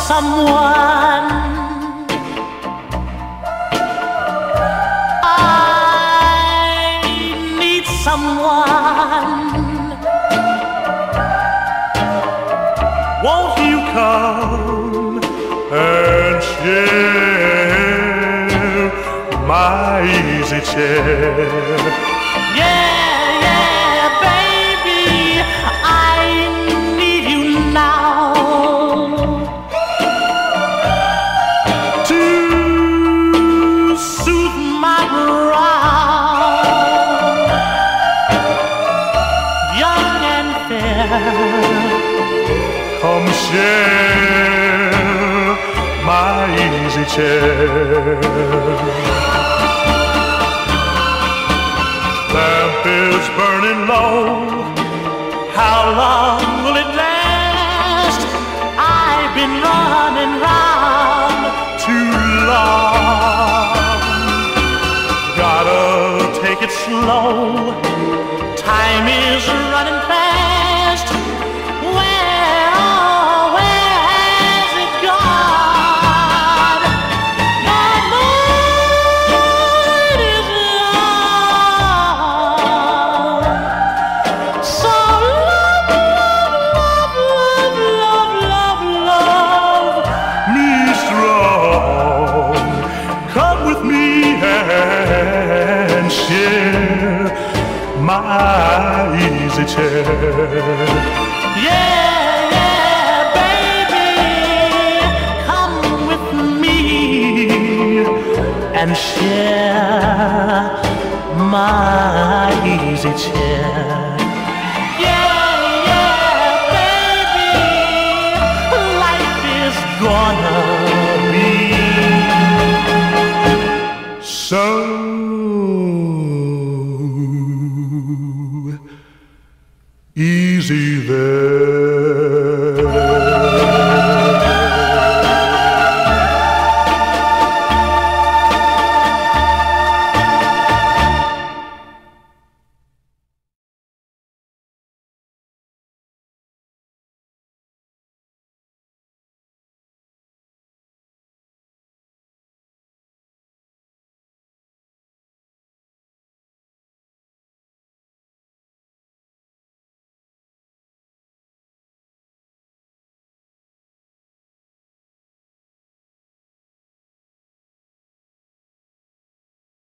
someone. I need someone. Won't you come and share my easy chair? Yeah, yeah, baby, I need you now To soothe my brow. Young and fair, come share my easy chair. Lamp is burning low. how long will it last? I've been running round Too long. Gotta take it slow. Time is running fast. Where, oh, where has it gone? The night is long. So love, love, love, love, love, love. Me strong. Come with me and share my easy chair. Yeah, yeah, baby, come with me and share my easy chair. Yeah, yeah, baby, life is gonna be So